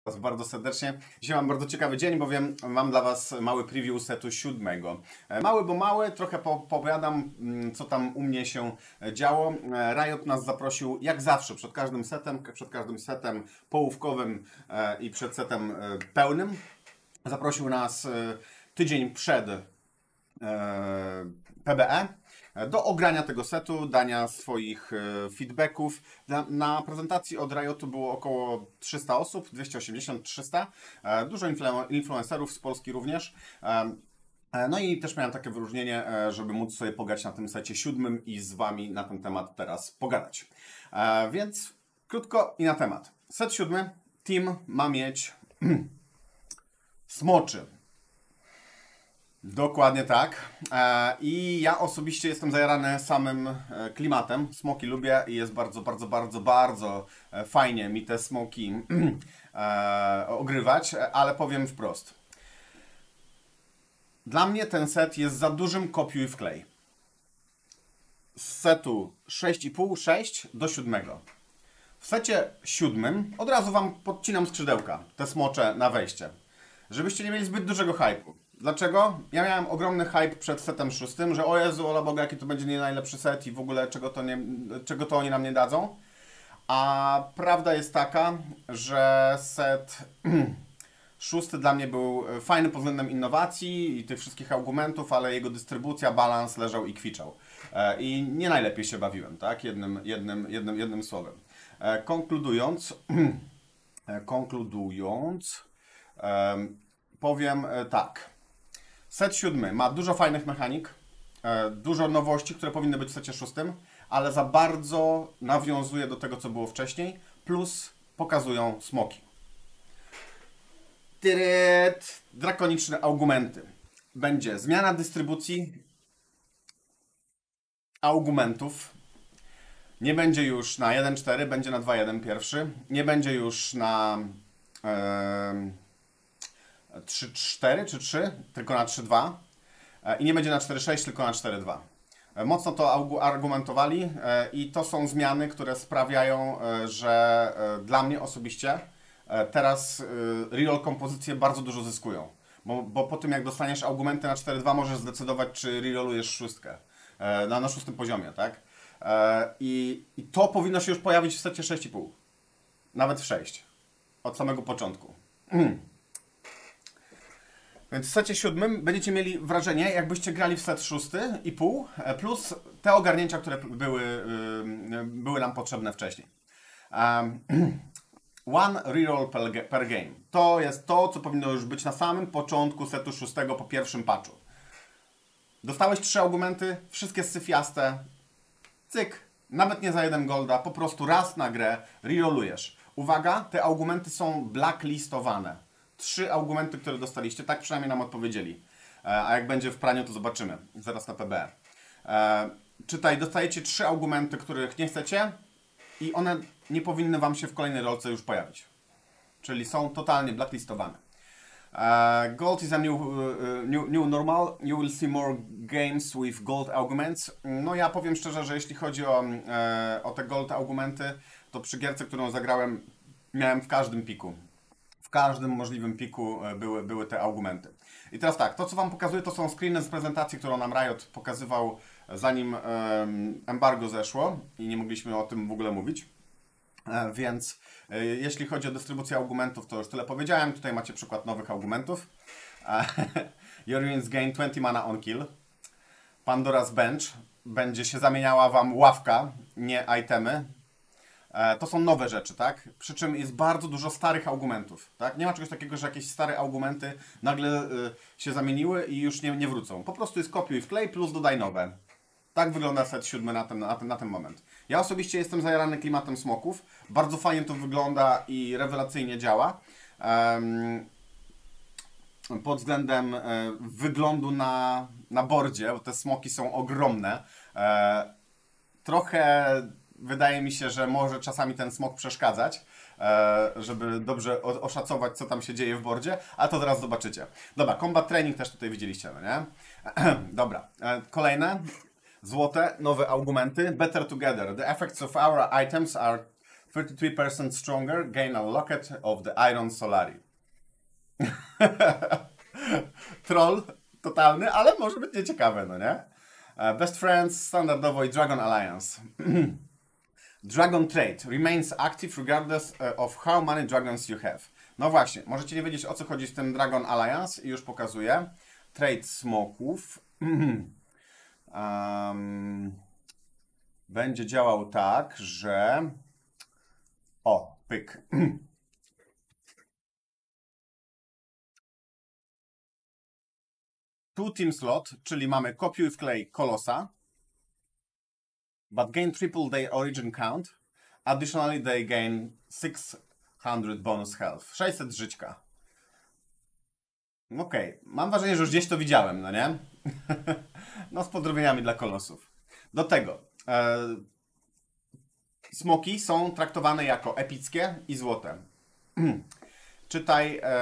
Was bardzo serdecznie. Dzisiaj mam bardzo ciekawy dzień, bowiem mam dla Was mały preview setu 7. Mały, bo mały, trochę powiadam, co tam u mnie się działo. Riot nas zaprosił, jak zawsze, przed każdym setem połówkowym i przed setem pełnym. Zaprosił nas tydzień przed PBE do ogrania tego setu, dania swoich feedbacków. Na prezentacji od Riotu było około 300 osób, 280-300. Dużo influencerów z Polski również. No i też miałem takie wyróżnienie, żeby móc sobie pograć na tym secie 7 i z Wami na ten temat teraz pogadać. Więc krótko i na temat. Set 7, team ma mieć smoczy. Dokładnie tak. I ja osobiście jestem zajarany samym klimatem. Smoki lubię i jest bardzo fajnie mi te smoki ogrywać, ale powiem wprost. Dla mnie ten set jest za dużym kopiuj wklej. Z setu 6,5, 6 do 7. W secie 7 od razu Wam podcinam skrzydełka, te smocze na wejście. Żebyście nie mieli zbyt dużego hype'u. Dlaczego? Ja miałem ogromny hype przed setem 6, że o Jezu, ola Boga, jaki to będzie nie najlepszy set i w ogóle czego to oni nam nie dadzą. A prawda jest taka, że set 6 dla mnie był fajny pod względem innowacji i tych wszystkich argumentów, ale jego dystrybucja, balans leżał i kwiczał. I nie najlepiej się bawiłem, tak? Jednym słowem. Konkludując, powiem tak. Set 7 ma dużo fajnych mechanik, dużo nowości, które powinny być w secie 6, ale za bardzo nawiązuje do tego, co było wcześniej, plus pokazują smoki. Drakoniczne argumenty. Będzie zmiana dystrybucji argumentów. Nie będzie już na 1.4, będzie na 2.1 pierwszy. Nie będzie już na 3.4 czy 3, tylko na 3.2. I nie będzie na 4.6, tylko na 4.2. Mocno to argumentowali i to są zmiany, które sprawiają, że dla mnie osobiście teraz reroll kompozycje bardzo dużo zyskują. Bo po tym, jak dostaniesz argumenty na 4.2, możesz zdecydować, czy rerollujesz 6 na 6 poziomie, tak? I to powinno się już pojawić w secie 6,5. Nawet w 6. Od samego początku. Więc w secie 7 będziecie mieli wrażenie, jakbyście grali w set 6,5 plus te ogarnięcia, które były nam potrzebne wcześniej. One reroll per game. To jest to, co powinno już być na samym początku setu 6 po pierwszym patchu. Dostałeś 3 argumenty, wszystkie syfiaste. Cyk, nawet nie za 1 golda, po prostu raz na grę rerollujesz. Uwaga, te argumenty są blacklistowane. 3 argumenty, które dostaliście, tak przynajmniej nam odpowiedzieli. A jak będzie w praniu, to zobaczymy. Zaraz na PBR. Czytaj, dostajecie 3 argumenty, których nie chcecie i one nie powinny Wam się w kolejnej rolce już pojawić. Czyli są totalnie blacklistowane. Gold is a new normal. You will see more games with gold arguments. No ja powiem szczerze, że jeśli chodzi o te gold argumenty, to przy gierce, którą zagrałem, miałem w każdym piku. W każdym możliwym piku były te argumenty. I teraz tak, to co Wam pokazuję, to są screeny z prezentacji, którą nam Riot pokazywał, zanim embargo zeszło i nie mogliśmy o tym w ogóle mówić. Więc jeśli chodzi o dystrybucję argumentów, to już tyle powiedziałem. Tutaj macie przykład nowych argumentów. Your units gain 20 mana on kill. Pandora's Bench. Będzie się zamieniała Wam ławka, nie itemy. To są nowe rzeczy, tak? Przy czym jest bardzo dużo starych argumentów, tak? Nie ma czegoś takiego, że jakieś stare argumenty nagle się zamieniły i już nie wrócą. Po prostu jest kopiuj wklej plus dodaj nowe. Tak wygląda set 7 na ten moment. Ja osobiście jestem zajarany klimatem smoków. Bardzo fajnie to wygląda i rewelacyjnie działa. Pod względem wyglądu na bordzie, bo te smoki są ogromne. Trochę wydaje mi się, że może czasami ten smok przeszkadzać, żeby dobrze oszacować, co tam się dzieje w bordzie, a to zaraz zobaczycie. Dobra, combat training też tutaj widzieliście, no nie? Dobra, kolejne. Złote, nowe argumenty. Better together. The effects of our items are 33% stronger, gain a locket of the Iron Solari. Troll totalny, ale może być nieciekawe, no nie? Best Friends standardowo i Dragon Alliance. Dragon Trade remains active regardless of how many dragons you have. No właśnie, możecie nie wiedzieć, o co chodzi z tym Dragon Alliance i już pokazuję. Trade smoków. Będzie działał tak, że... O, pyk. Two team slot, czyli mamy kopiuj wklej kolosa, but gain triple their origin count. Additionally, they gain 600 bonus health. 600 żyćka. Okej, mam wrażenie, że już gdzieś to widziałem, no nie? No z pozdrowieniami dla kolosów. Do tego smoki są traktowane jako epickie i złote. Czytaj,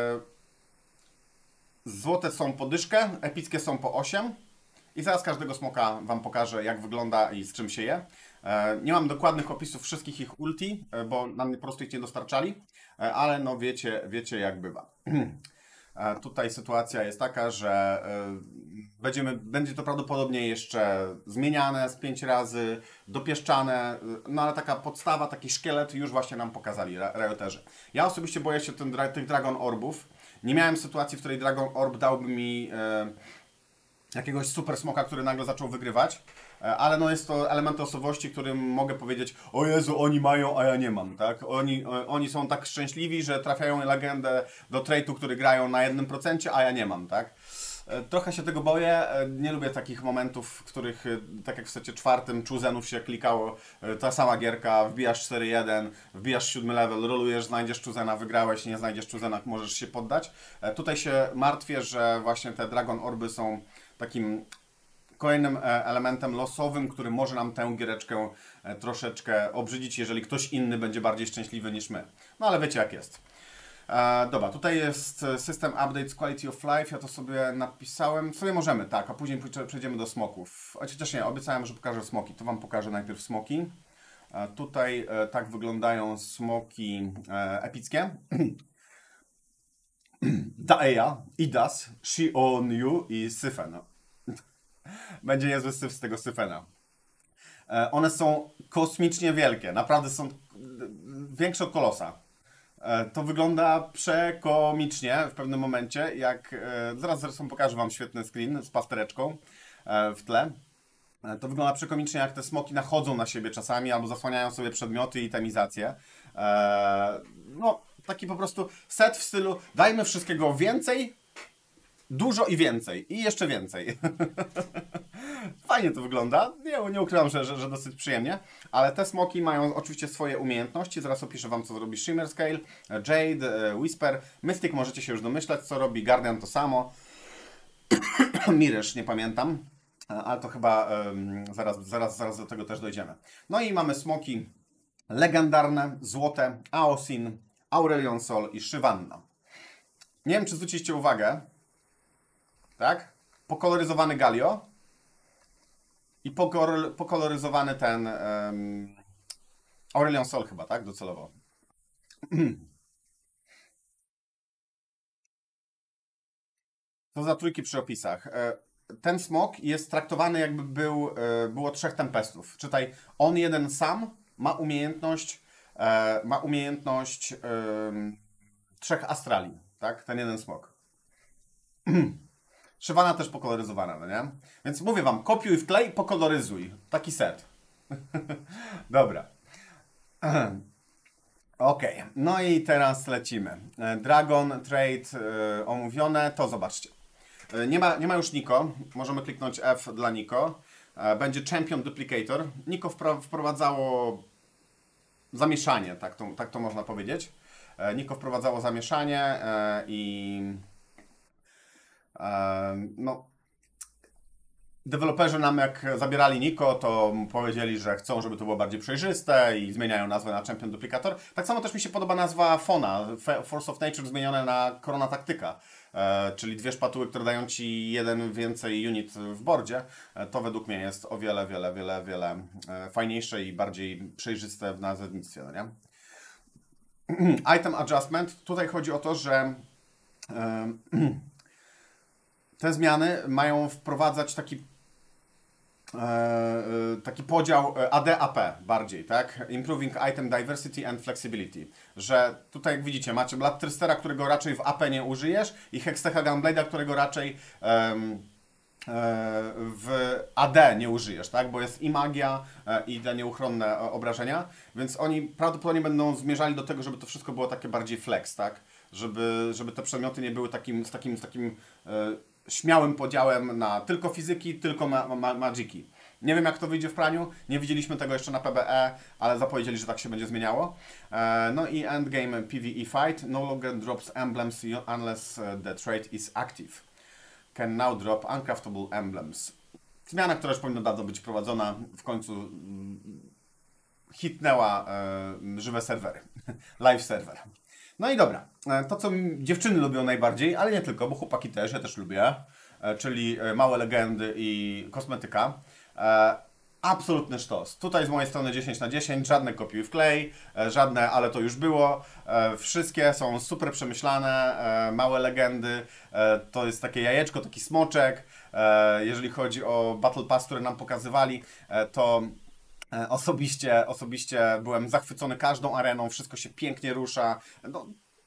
złote są po dyszkę, epickie są po 8. I zaraz każdego smoka wam pokażę, jak wygląda i z czym się je. Nie mam dokładnych opisów wszystkich ich ulti, bo nam po prostu ich nie dostarczali, ale no wiecie jak bywa. Tutaj sytuacja jest taka, że będzie to prawdopodobnie jeszcze zmieniane z 5 razy, dopieszczane, no ale taka podstawa, taki szkielet już właśnie nam pokazali Rioterzy. Ja osobiście boję się tych Dragon Orbów. Nie miałem sytuacji, w której Dragon Orb dałby mi jakiegoś super smoka, który nagle zaczął wygrywać, ale no jest to element osobowości, którym mogę powiedzieć: o Jezu, oni mają, a ja nie mam, tak? Oni są tak szczęśliwi, że trafiają legendę do trade'u, który grają na 1%, a ja nie mam, tak? Trochę się tego boję, nie lubię takich momentów, w których, tak jak w secie 4 Chuzenów się klikało, ta sama gierka, wbijasz 4-1, wbijasz 7 level, rolujesz, znajdziesz Chuzena, wygrałeś, nie znajdziesz Chuzena, możesz się poddać. Tutaj się martwię, że właśnie te Dragon Orby są takim kolejnym elementem losowym, który może nam tę giereczkę troszeczkę obrzydzić, jeżeli ktoś inny będzie bardziej szczęśliwy niż my. No ale wiecie jak jest. Dobra, tutaj jest System Updates Quality of Life, ja to sobie napisałem. Sobie możemy, tak, a później przejdziemy do smoków. Chociaż nie, obiecałem, że pokażę smoki, to wam pokażę najpierw smoki. Tutaj tak wyglądają smoki epickie. Daeya, Idas, Xionu i Syfen. Będzie niezły syf z tego Syfena. One są kosmicznie wielkie, naprawdę są większe od kolosa. To wygląda przekomicznie w pewnym momencie, jak... Zaraz zresztą pokażę wam świetny screen z pastereczką w tle. To wygląda przekomicznie, jak te smoki nachodzą na siebie czasami, albo zasłaniają sobie przedmioty i temizację. No, taki po prostu set w stylu dajmy wszystkiego więcej, dużo i więcej. I jeszcze więcej. Fajnie to wygląda. Nie ukrywam, że dosyć przyjemnie. Ale te smoki mają oczywiście swoje umiejętności. Zaraz opiszę wam, co robi Shimmer Scale, Jade, Whisper. Mystic możecie się już domyślać, co robi. Guardian to samo. Mirage nie pamiętam. Ale to chyba zaraz do tego też dojdziemy. No i mamy smoki legendarne, złote, Aosin, Aurelion Sol i Shyvana. Nie wiem, czy zwróciliście uwagę, tak? Pokoloryzowany Galio i pokoloryzowany ten Aurelion Sol chyba, tak? Docelowo. Co za trójki przy opisach. Ten smok jest traktowany, jakby było 3 tempestów. Czytaj, on jeden sam ma umiejętność 3 astrali, tak? Ten jeden smok. Shyvana też pokoloryzowana, no nie? Więc mówię wam, kopiuj wklej, pokoloryzuj. Taki set. Dobra. Ok, no i teraz lecimy. Dragon Trade omówione, to zobaczcie. Nie ma już Niko, możemy kliknąć F dla Niko. Będzie Champion Duplicator. Niko wprowadzało zamieszanie, tak to można powiedzieć. Niko wprowadzało zamieszanie i no Deweloperzy nam jak zabierali Niko, to powiedzieli, że chcą, żeby to było bardziej przejrzyste i zmieniają nazwę na Champion Duplicator. Tak samo też mi się podoba nazwa Fona, Force of Nature zmienione na Korona Taktyka, czyli dwie szpatuły, które dają Ci jeden więcej unit w boardzie. To według mnie jest o wiele, wiele, wiele, wiele fajniejsze i bardziej przejrzyste w nazewnictwie, no nie? Item Adjustment. Tutaj chodzi o to, że te zmiany mają wprowadzać taki podział AD-AP bardziej, tak? Improving Item Diversity and Flexibility. Że tutaj jak widzicie macie Bloodthirstera, którego raczej w AP nie użyjesz i Hextecha Gunblade'a, którego raczej w AD nie użyjesz, tak? Bo jest i magia, i te nieuchronne obrażenia, więc oni prawdopodobnie będą zmierzali do tego, żeby to wszystko było takie bardziej flex, tak? Żeby te przedmioty nie były z takim śmiałym podziałem na tylko fizyki, tylko magiki. Nie wiem jak to wyjdzie w praniu, nie widzieliśmy tego jeszcze na PBE, ale zapowiedzieli, że tak się będzie zmieniało. No i endgame PvE fight, no longer drops emblems unless the trait is active. Can now drop uncraftable emblems. Zmiana, która już powinna dawno być wprowadzona, w końcu hitnęła żywe serwery, live server. No i dobra, to co dziewczyny lubią najbardziej, ale nie tylko, bo chłopaki też, ja też lubię, czyli małe legendy i kosmetyka. Absolutny sztos. Tutaj z mojej strony 10/10, żadne kopiuj wklej, żadne, ale to już było. Wszystkie są super przemyślane, małe legendy, to jest takie jajeczko, taki smoczek. Jeżeli chodzi o Battle Pass, które nam pokazywali, to osobiście byłem zachwycony każdą areną, wszystko się pięknie rusza. No,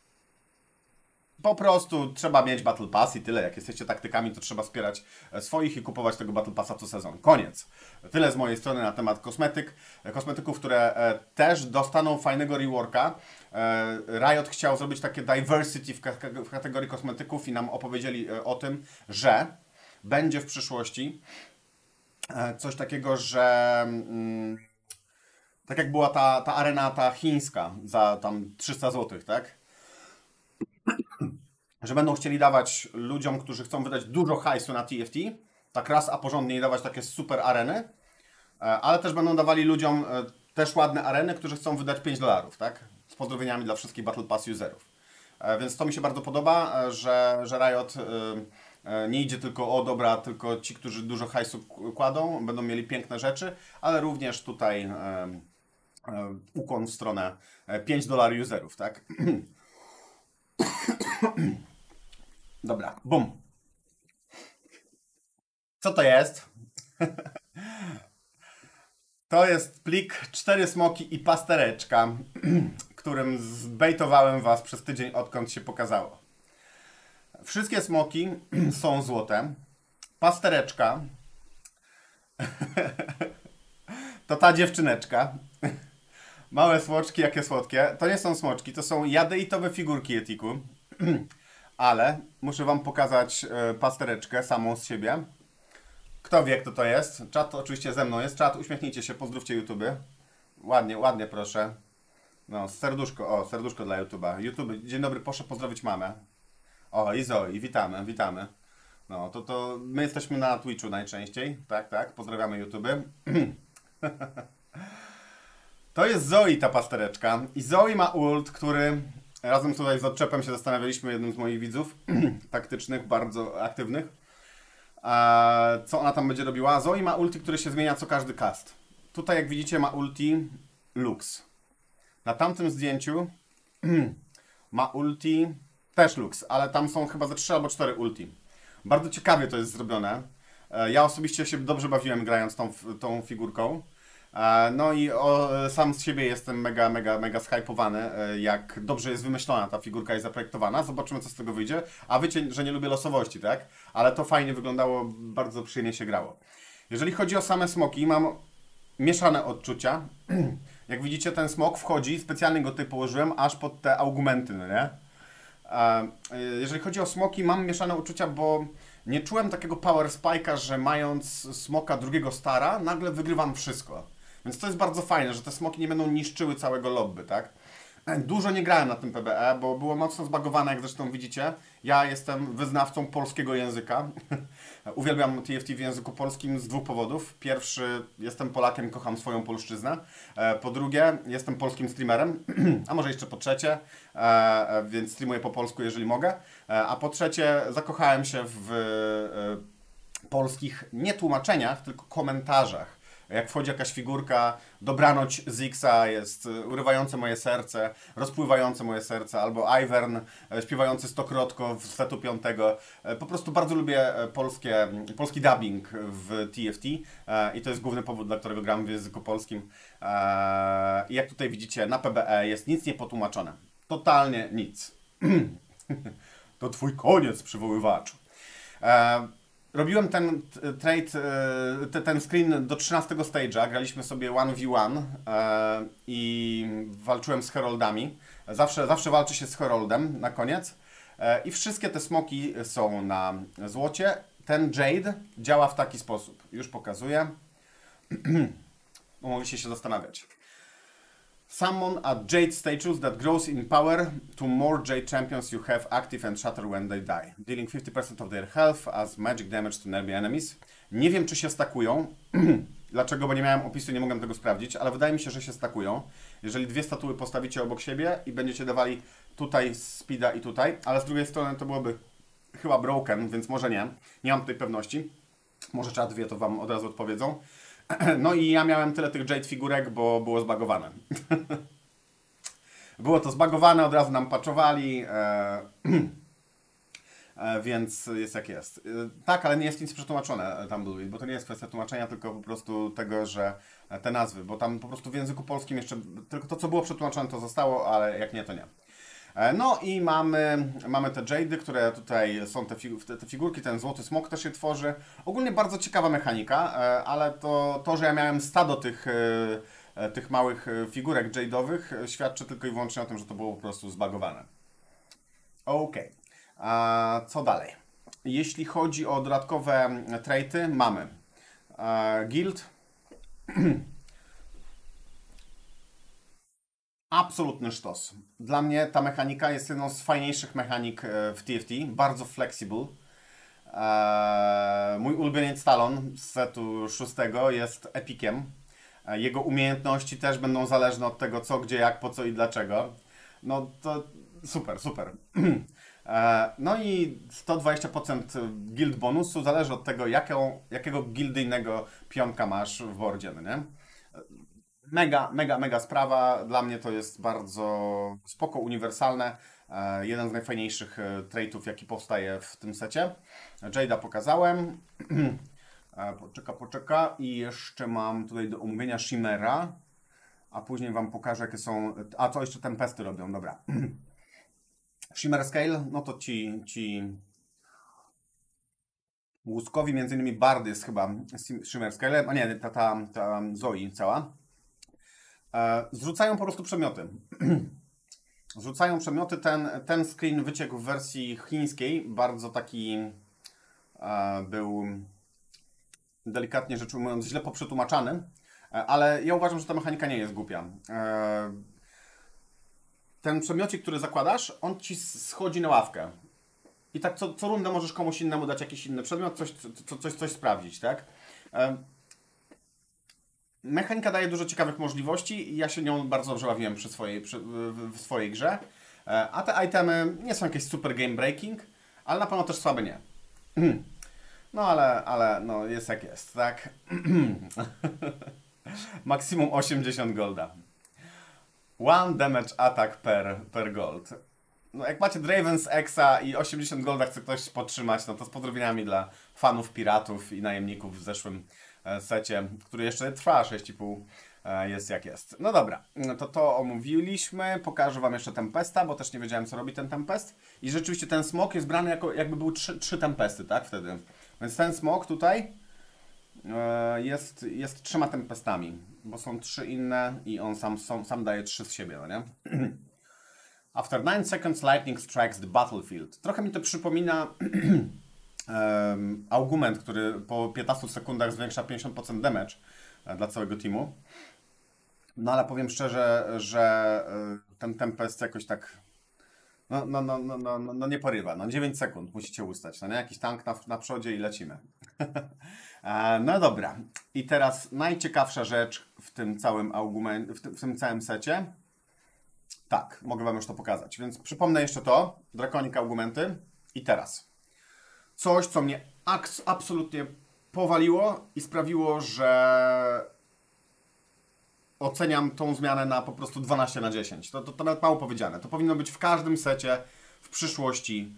po prostu trzeba mieć Battle Pass i tyle. Jak jesteście taktykami, to trzeba wspierać swoich i kupować tego Battle Passa co sezon. Koniec. Tyle z mojej strony na temat kosmetyków, które też dostaną fajnego reworka. Riot chciał zrobić takie diversity w kategorii kosmetyków i nam opowiedzieli o tym, że będzie w przyszłości coś takiego, że tak jak była ta arena ta chińska za tam 300 zł, tak? Że będą chcieli dawać ludziom, którzy chcą wydać dużo hajsu na TFT, tak raz a porządnie dawać takie super areny, ale też będą dawali ludziom też ładne areny, którzy chcą wydać $5, tak? Z pozdrowieniami dla wszystkich Battle Pass userów. Więc to mi się bardzo podoba, że Riot nie idzie tylko o dobra, tylko ci, którzy dużo hajsu kładą, będą mieli piękne rzeczy, ale również tutaj ukłon w stronę $5 userów, tak? Dobra, bum. Co to jest? To jest plik 4 smoki i pastereczka, którym zbejtowałem Was przez tydzień, odkąd się pokazało. Wszystkie smoki są złote. Pastereczka to ta dziewczyneczka. Małe smoczki, jakie słodkie. To nie są smoczki, to są jadeitowe figurki Etiku. Ale muszę Wam pokazać pastereczkę samą z siebie. Kto wie, kto to jest? Czat oczywiście ze mną jest. Czat, uśmiechnijcie się, pozdrówcie YouTube. Ładnie, ładnie proszę. No, serduszko, o, serduszko dla YouTube'a. YouTube, dzień dobry, proszę pozdrowić mamę. O, i Zoe, witamy, witamy. No, to my jesteśmy na Twitchu najczęściej. Tak, tak, pozdrawiamy YouTube. To jest Zoe, ta pastereczka. I Zoe ma ult, który razem tutaj z odczepem się zastanawialiśmy, jednym z moich widzów taktycznych, bardzo aktywnych. Co ona tam będzie robiła? Zoe ma ulti, który się zmienia co każdy cast. Tutaj jak widzicie ma ulti Lux. Na tamtym zdjęciu ma ulti też Lux, ale tam są chyba ze 3 albo 4 ulti. Bardzo ciekawie to jest zrobione. Ja osobiście się dobrze bawiłem grając tą figurką. No i sam z siebie jestem mega zhypowany, jak dobrze jest wymyślona ta figurka i zaprojektowana. Zobaczymy, co z tego wyjdzie. A wiecie, że nie lubię losowości, tak? Ale to fajnie wyglądało, bardzo przyjemnie się grało. Jeżeli chodzi o same smoki, mam mieszane odczucia. Jak widzicie, ten smok wchodzi, specjalnie go tutaj położyłem, aż pod te augmenty, no nie? Jeżeli chodzi o smoki, mam mieszane uczucia, bo nie czułem takiego power spike'a, że mając smoka drugiego stara, nagle wygrywam wszystko. Więc to jest bardzo fajne, że te smoki nie będą niszczyły całego lobby, tak? Dużo nie grałem na tym PBE, bo było mocno zbagowane, jak zresztą widzicie. Ja jestem wyznawcą polskiego języka. Uwielbiam TFT w języku polskim z 2 powodów. Pierwszy, jestem Polakiem, kocham swoją polszczyznę. Po drugie, jestem polskim streamerem, a może jeszcze po trzecie, więc streamuję po polsku, jeżeli mogę. A po trzecie, zakochałem się w polskich nie tłumaczeniach, tylko komentarzach. Jak wchodzi jakaś figurka, dobranoc Zixa jest urywające moje serce, rozpływające moje serce, albo Ivern śpiewający stokrotko w setu 5. Po prostu bardzo lubię polski dubbing w TFT i to jest główny powód, dla którego gram w języku polskim. I jak tutaj widzicie, na PBE jest nic nie potłumaczone. Totalnie nic. To twój koniec, przywoływaczu. Robiłem ten trade, ten screen do 13 stage'a, graliśmy sobie 1v1 i walczyłem z heroldami. Zawsze walczy się z heroldem na koniec. I wszystkie te smoki są na złocie. Ten Jade działa w taki sposób. Już pokazuję. Mogliście się zastanawiać. Summon a Jade status that grows in power to more Jade champions you have active and shatter when they die, dealing 50% of their health as magic damage to nearby enemies. Nie wiem, czy się stakują. Dlaczego? Bo nie miałem opisu, nie mogłem tego sprawdzić, ale wydaje mi się, że się stakują. Jeżeli 2 statuły postawicie obok siebie i będziecie dawali tutaj speeda i tutaj, ale z drugiej strony to byłoby chyba broken, więc może nie. Nie mam tej pewności. Może czat wie, to wam od razu odpowiedzą. No i ja miałem tyle tych Jade figurek, bo było zbagowane. Było to zbagowane, od razu nam patchowali, więc jest jak jest. Tak, ale nie jest nic przetłumaczone tam Blue, bo to nie jest kwestia tłumaczenia, tylko po prostu tego, że te nazwy, bo tam po prostu w języku polskim jeszcze tylko to, co było przetłumaczone, to zostało, ale jak nie, to nie. No i mamy te Jade'y, które tutaj są te figurki, ten złoty smok też się tworzy. Ogólnie bardzo ciekawa mechanika, ale to że ja miałem stado tych małych figurek Jade'owych świadczy tylko i wyłącznie o tym, że to było po prostu zbagowane. Okej. Co dalej? Jeśli chodzi o dodatkowe traity, mamy Guild. Absolutny sztos. Dla mnie ta mechanika jest jedną z fajniejszych mechanik w TFT. Bardzo flexible. Mój ulubieniec Talon z setu 6 jest epikiem. Jego umiejętności też będą zależne od tego co, gdzie, jak, po co i dlaczego. No to super, super. No i 120% guild bonusu zależy od tego, jakiego gildyjnego pionka masz w boardzie, no nie? Mega sprawa. Dla mnie to jest bardzo spoko, uniwersalne. Jeden z najfajniejszych traitów, jaki powstaje w tym secie. Jade'a pokazałem. Poczeka. I jeszcze mam tutaj do omówienia Shimmera. A później wam pokażę, jakie są... A, to jeszcze tempesty robią, dobra. Shimmer Scale, no to ci łuskowi, między innymi Bard jest chyba Shimmer Scale, a nie, ta Zoe cała. Zrzucają po prostu przedmioty. Zrzucają przedmioty. Ten screen wyciekł w wersji chińskiej. Bardzo taki był, delikatnie rzecz ujmując, źle poprzetłumaczany. Ale ja uważam, że ta mechanika nie jest głupia. Ten przedmiocik, który zakładasz, on ci schodzi na ławkę. I tak co rundę możesz komuś innemu dać jakiś inny przedmiot, coś sprawdzić, tak? Mechanika daje dużo ciekawych możliwości i ja się nią bardzo dobrze bawiłem w swojej grze. A te itemy nie są jakieś super game breaking, ale na pewno też słabe nie. No ale no jest jak jest, tak? Maksimum 80 golda. One damage attack per gold. No jak macie Draven's Exa i 80 golda chce ktoś podtrzymać, no to z pozdrowieniami dla fanów piratów i najemników w zeszłym secie, który jeszcze trwa 6,5, jest jak jest. No dobra, to omówiliśmy. Pokażę wam jeszcze Tempesta, bo też nie wiedziałem co robi ten Tempest. I rzeczywiście ten smok jest brany jakby były trzy Tempesty, tak? Wtedy. Więc ten smok tutaj jest 3 Tempestami, bo są 3 inne i on sam daje 3 z siebie, no nie? After 9 seconds lightning strikes the battlefield. Trochę mi to przypomina argument, który po 15 sekundach zwiększa 50% damage dla całego teamu. No ale powiem szczerze, że ten Tempest jakoś tak no nie porywa. No 9 sekund musicie ustać. No nie? Jakiś tank na przodzie i lecimy. No dobra. I teraz najciekawsza rzecz w tym całym w tym całym secie. Tak, mogę Wam już to pokazać. Więc przypomnę jeszcze to. Draconic Augmenty. I teraz. Coś, co mnie absolutnie powaliło i sprawiło, że oceniam tą zmianę na po prostu 12/10. To nawet mało powiedziane. To powinno być w każdym secie w przyszłości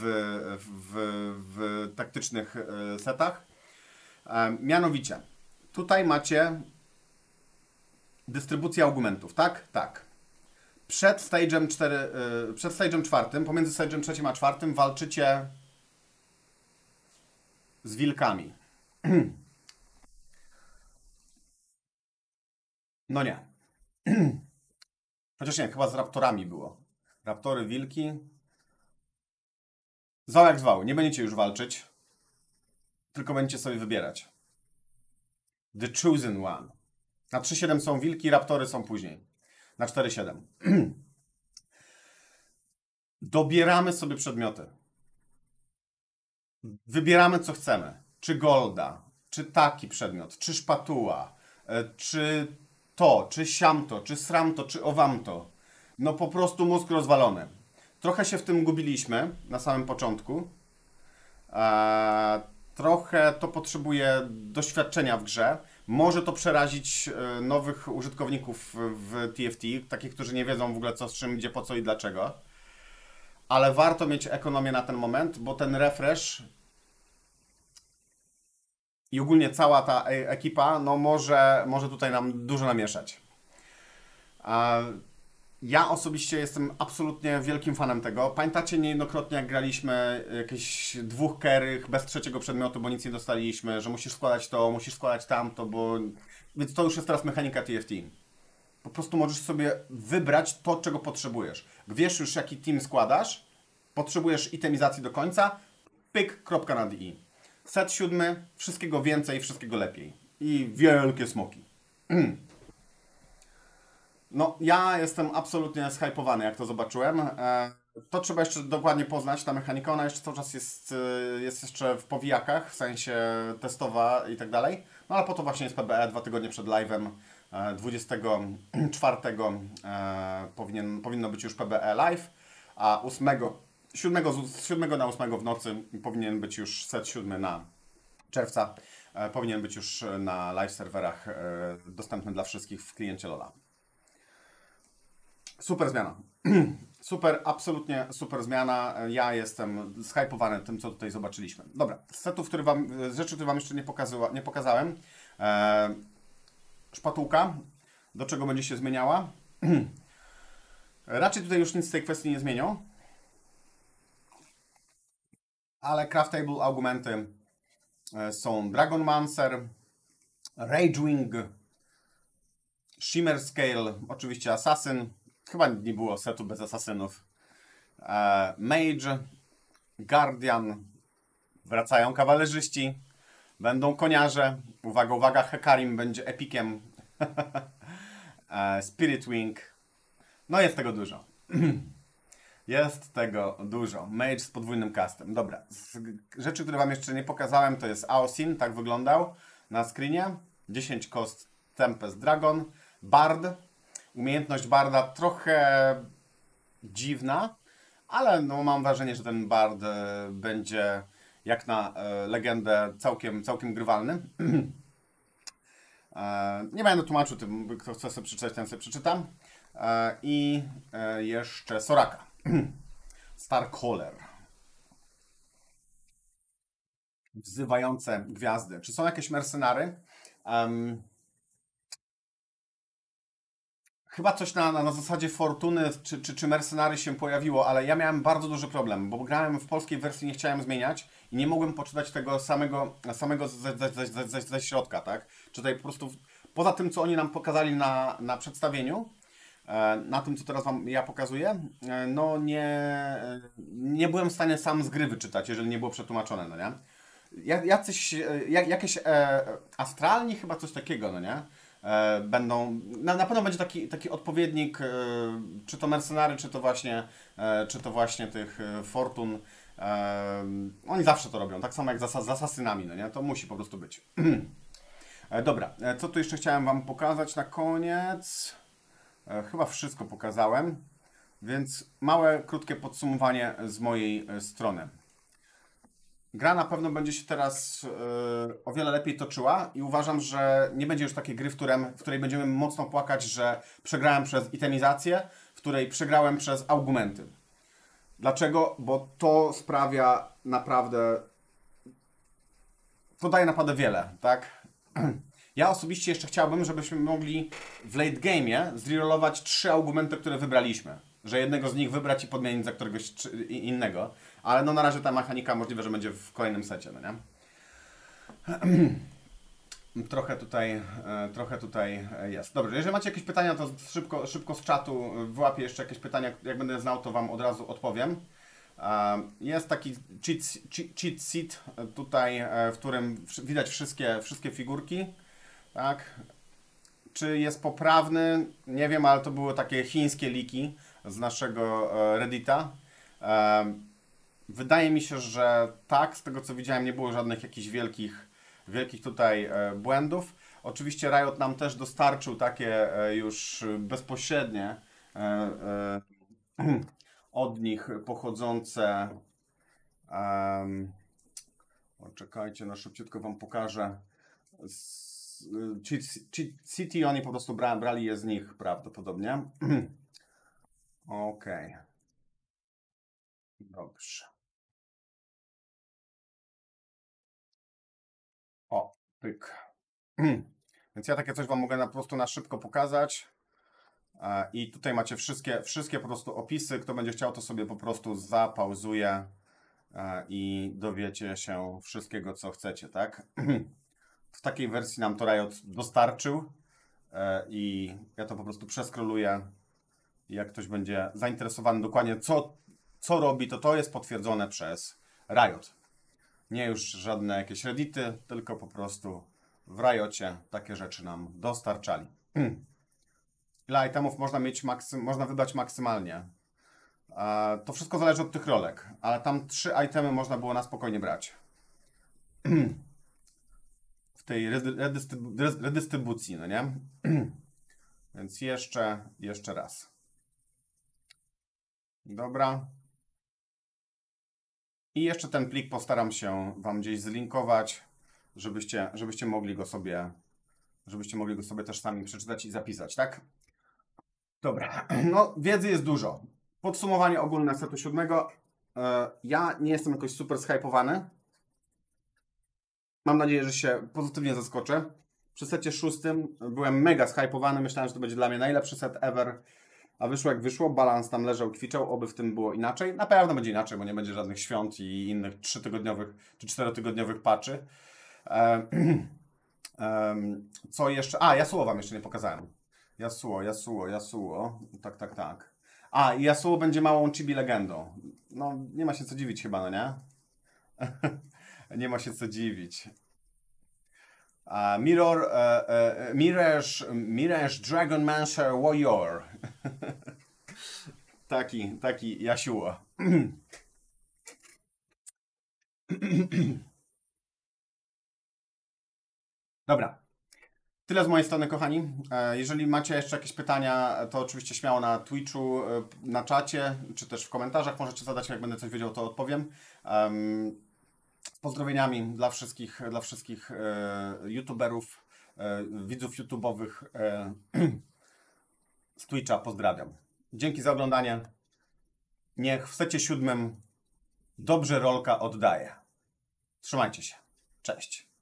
w taktycznych setach. Mianowicie, tutaj macie dystrybucję argumentów, tak? Tak. Przed stage'em 4, pomiędzy stage'em 3 a 4 walczycie z wilkami. No nie. Chociaż nie, chyba z raptorami było. Raptory, wilki. Zwał jak zwał. Nie będziecie już walczyć. Tylko będziecie sobie wybierać. The Chosen One. Na 3.7 są wilki, raptory są później. Na 4.7. Dobieramy sobie przedmioty. Wybieramy co chcemy. Czy golda, czy taki przedmiot, czy szpatuła, czy to, czy siamto, czy sramto, czy owamto. No po prostu mózg rozwalony. Trochę się w tym gubiliśmy na samym początku. Trochę to potrzebuje doświadczenia w grze. Może to przerazić nowych użytkowników w TFT, takich, którzy nie wiedzą w ogóle co z czym, gdzie, po co i dlaczego. Ale warto mieć ekonomię na ten moment, bo ten refresh i ogólnie cała ta ekipa no może tutaj nam dużo namieszać. Ja osobiście jestem absolutnie wielkim fanem tego. Pamiętacie niejednokrotnie, jak graliśmy jakieś dwóch kerych bez trzeciego przedmiotu, bo nic nie dostaliśmy, że musisz składać to, musisz składać tamto, bo... Więc to już jest teraz mechanika TFT. Po prostu możesz sobie wybrać to, czego potrzebujesz. Wiesz już, jaki team składasz, potrzebujesz itemizacji do końca, pyk, kropka nad i. Set 7, wszystkiego więcej, wszystkiego lepiej. I wielkie smoki. No, ja jestem absolutnie zhypowany, jak to zobaczyłem. To trzeba jeszcze dokładnie poznać, ta mechanika, ona jeszcze cały czas jest jeszcze w powijakach, w sensie testowa i tak dalej. No ale po to właśnie jest PBE, 2 tygodnie przed live'em, 24 powinno być już PBE live, a 7 na 8 w nocy powinien być już set 7 na czerwca, powinien być już na live serwerach dostępny dla wszystkich w kliencie Lola. Super zmiana. Super, absolutnie super zmiana. Ja jestem zhypowany tym, co tutaj zobaczyliśmy. Dobra, z setów, rzeczy, które Wam jeszcze nie pokazałem. Szpatułka, do czego będzie się zmieniała. Raczej tutaj już nic z tej kwestii nie zmienią. Ale craftable argumenty są Dragonmancer, Ragewing, Shimmer Scale, oczywiście Assassin. Chyba nie było setu bez asasynów. Mage, Guardian, wracają kawalerzyści, będą koniarze. Uwaga, uwaga, Hekarim będzie epikiem. Spirit Wing. No jest tego dużo. Jest tego dużo. Mage z podwójnym castem. Dobra, rzeczy, które Wam jeszcze nie pokazałem, to jest Aosin, tak wyglądał na screenie. 10 kost Tempest Dragon. Bard. Umiejętność Barda trochę dziwna, ale no mam wrażenie, że ten Bard będzie jak na legendę całkiem grywalny. Nie będę tłumaczył tym, kto chce sobie przeczytać, ten sobie przeczytam. I jeszcze Soraka. Starcaller. Wzywające gwiazdy. Czy są jakieś mercenary? Chyba coś na zasadzie fortuny czy mercenary się pojawiło, ale ja miałem bardzo duży problem, bo grałem w polskiej wersji, nie chciałem zmieniać i nie mogłem poczytać tego samego ze środka, tak? Czytaj po prostu, poza tym, co oni nam pokazali na przedstawieniu, na tym, co teraz Wam ja pokazuję, no nie byłem w stanie sam z gry wyczytać, jeżeli nie było przetłumaczone, no nie? Jakieś astralni chyba coś takiego, no nie? będą, na pewno będzie taki odpowiednik, czy to mercenary, czy to właśnie tych fortun. Oni zawsze to robią, tak samo jak z asasynami, no nie? To musi po prostu być. Dobra, co tu jeszcze chciałem Wam pokazać na koniec? Chyba wszystko pokazałem, więc małe, krótkie podsumowanie z mojej strony. Gra na pewno będzie się teraz o wiele lepiej toczyła i uważam, że nie będzie już takiej gry, w której będziemy mocno płakać, że przegrałem przez itemizację, w której przegrałem przez argumenty. Dlaczego? Bo to sprawia naprawdę... To daje naprawdę wiele, tak? Ja osobiście jeszcze chciałbym, żebyśmy mogli w late game'ie zrollować 3 argumenty, które wybraliśmy. Że jednego z nich wybrać i podmienić za któregoś innego. Ale no na razie ta mechanika możliwe, że będzie w kolejnym secie, no nie? Trochę tutaj jest. Dobrze, jeżeli macie jakieś pytania, to szybko z czatu wyłapię jeszcze jakieś pytania. Jak będę znał, to Wam od razu odpowiem. Jest taki cheat sheet tutaj, w którym widać wszystkie figurki. Tak? Czy jest poprawny? Nie wiem, ale to były takie chińskie leaki z naszego Reddita. Wydaje mi się, że tak. Z tego co widziałem, nie było żadnych jakichś wielkich tutaj błędów. Oczywiście Riot nam też dostarczył takie już bezpośrednie od nich pochodzące. Czekajcie, no szybciutko Wam pokażę. City oni po prostu brali je z nich prawdopodobnie. Okej. Dobrze. O, pyk. Więc ja takie coś Wam mogę po prostu na szybko pokazać. I tutaj macie wszystkie po prostu opisy. Kto będzie chciał, to sobie po prostu zapauzuje i dowiecie się wszystkiego, co chcecie, tak? W takiej wersji nam to Riot dostarczył i ja to po prostu przeskroluję. Jak ktoś będzie zainteresowany dokładnie, co robi, to jest potwierdzone przez Riot. Nie już żadne jakieś reddity, tylko po prostu w Riocie takie rzeczy nam dostarczali. Ile itemów można wybrać maksymalnie? To wszystko zależy od tych rolek, ale tam 3 itemy można było na spokojnie brać. W tej redystrybucji, no nie? Więc jeszcze raz. Dobra. I jeszcze ten plik postaram się Wam gdzieś zlinkować, żebyście mogli go sobie też sami przeczytać i zapisać, tak? Dobra, no wiedzy jest dużo. Podsumowanie ogólne setu 7. Ja nie jestem jakoś super zhypowany. Mam nadzieję, że się pozytywnie zaskoczę. Przy secie 6 byłem mega zhypowany, myślałem, że to będzie dla mnie najlepszy set ever. A wyszło jak wyszło, balans tam leżał, kwiczał, oby w tym było inaczej. Na pewno będzie inaczej, bo nie będzie żadnych świąt i innych 3-tygodniowych czy 4-tygodniowych patchy. Co jeszcze? Yasuo Wam jeszcze nie pokazałem. Yasuo. Tak. I Yasuo będzie małą chibi legendą. No, nie ma się co dziwić chyba, no nie? Nie ma się co dziwić. Mirage Dragonmancer Warrior. Taki Yasuo. Dobra. Tyle z mojej strony, kochani. Jeżeli macie jeszcze jakieś pytania, to oczywiście śmiało na Twitchu, na czacie, czy też w komentarzach możecie zadać. Jak będę coś wiedział, to odpowiem. Z pozdrowieniami dla wszystkich youtuberów, widzów youtubowych z Twitcha. Pozdrawiam. Dzięki za oglądanie. Niech w secie 7 dobrze rolka oddaje. Trzymajcie się. Cześć.